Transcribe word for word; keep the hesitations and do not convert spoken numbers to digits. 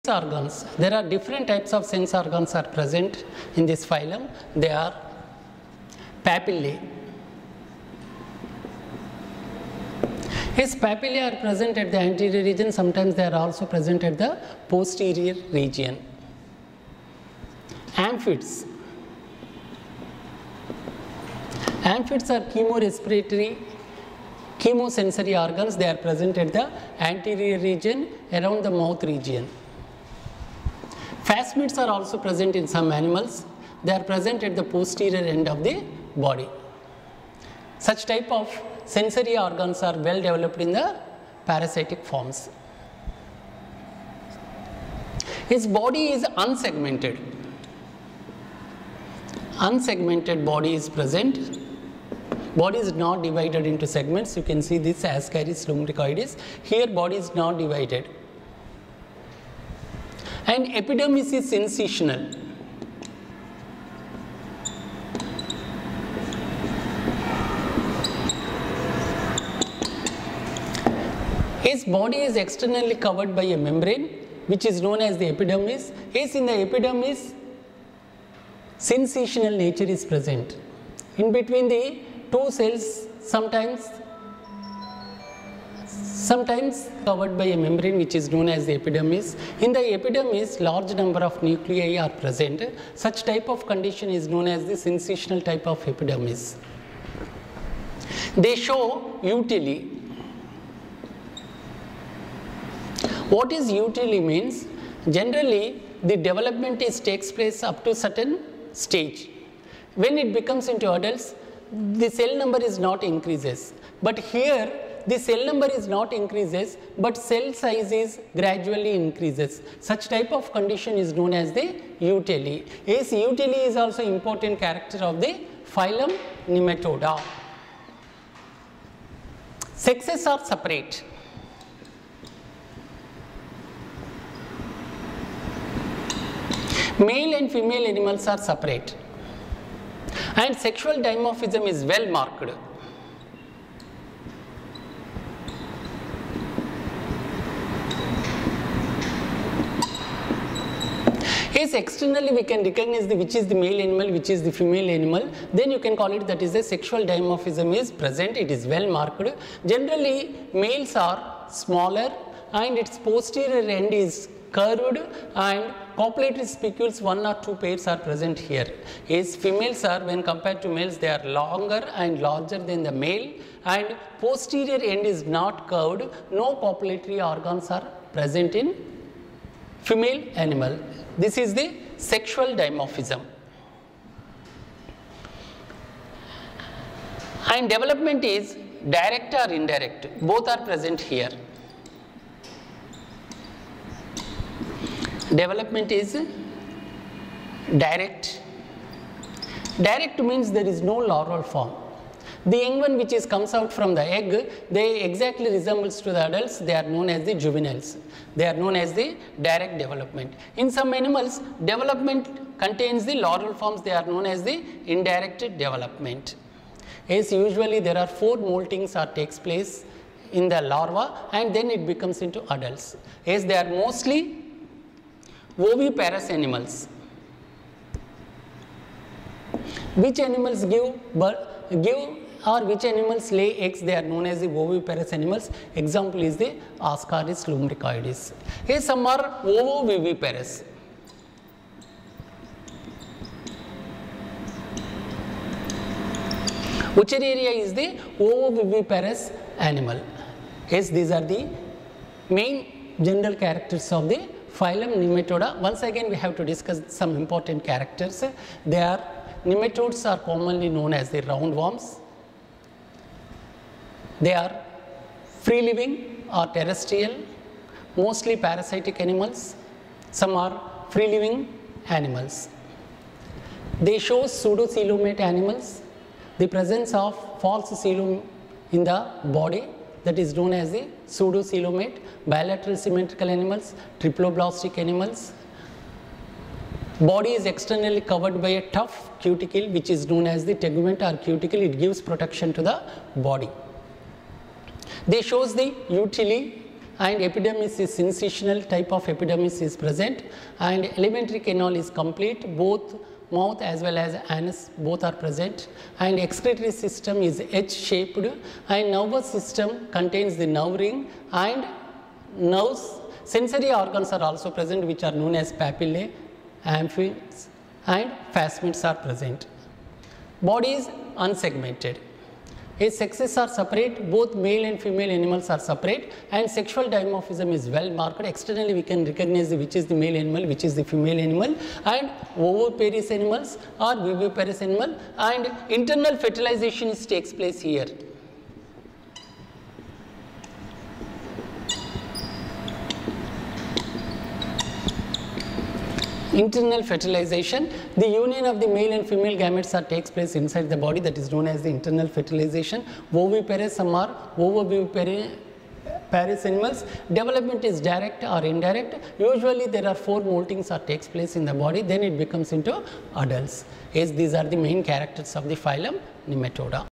Organs. There are different types of sense organs are present in this phylum. They are papillae. Yes, papillae are present at the anterior region. Sometimes they are also present at the posterior region. Amphids. Amphids are chemorespiratory, chemosensory organs. They are present at the anterior region, around the mouth region. Phasmids are also present in some animals. They are present at the posterior end of the body. Such type of sensory organs are well developed in the parasitic forms. His body is unsegmented. Unsegmented body is present. Body is not divided into segments. You can see this Ascaris lumbricoides. Here body is not divided. And epidermis is sensational. His body is externally covered by a membrane which is known as the epidermis. His in the epidermis, sensational nature is present. In between the two cells, sometimes sometimes covered by a membrane which is known as the epidermis. In the epidermis, large number of nuclei are present. Such type of condition is known as the sensational type of epidermis. They show utili. What is utili means? Generally, the development is takes place up to certain stage. When it becomes into adults, the cell number is not increases. But here, the cell number is not increases, but cell size is gradually increases. Such type of condition is known as the utili. Yes, utili is also important character of the phylum Nematoda. Sexes are separate. Male and female animals are separate. And sexual dimorphism is well marked. Yes, externally we can recognize the which is the male animal, which is the female animal. Then you can call it that is a sexual dimorphism is present. It is well marked. Generally, males are smaller and its posterior end is curved and copulatory spicules, one or two pairs are present here. Yes, females are, when compared to males, they are longer and larger than the male, and posterior end is not curved. No copulatory organs are present in female animal. This is the sexual dimorphism. And development is direct or indirect. Both are present here. Development is direct. Direct means there is no larval form. The young one which is comes out from the egg, they exactly resembles to the adults. They are known as the juveniles. They are known as the direct development. In some animals, development contains the larval forms. They are known as the indirect development. As usually there are four moltings or takes place in the larva, and then it becomes into adults. As they are mostly oviparous animals. Which animals give birth, give or which animals lay eggs? They are known as the oviparous animals. Example is the Ascaris lumbricoides. Here some are ovoviviparous. Wuchereria is the ovoviviparous animal. Yes, these are the main general characters of the phylum Nematoda. Once again, we have to discuss some important characters. They are, nematodes are commonly known as the roundworms. They are free living or terrestrial, mostly parasitic animals. Some are free living animals. They show pseudocoelomate animals. The presence of false coelom in the body, that is known as the pseudocoelomate. Bilateral symmetrical animals, triploblastic animals. Body is externally covered by a tough cuticle which is known as the tegument or cuticle. It gives protection to the body. They shows the utili and epidermis is syncytial type of epidermis is present, and alimentary canal is complete, both mouth as well as anus both are present, and excretory system is H shaped, and nervous system contains the nerve ring and nerves. Sensory organs are also present, which are known as papillae, amphitheats and phasmids are present. Body is unsegmented. Its sexes are separate, both male and female animals are separate, and sexual dimorphism is well marked. Externally we can recognize which is the male animal, which is the female animal, and oviparous animals or viviparous animal, and internal fertilization is takes place here. Internal fertilization, the union of the male and female gametes are takes place inside the body, that is known as the internal fertilization. Oviparous, some are ovoviviparous animals. Development is direct or indirect. Usually there are four moltings are takes place in the body, then it becomes into adults. Yes, these are the main characters of the phylum Nematoda.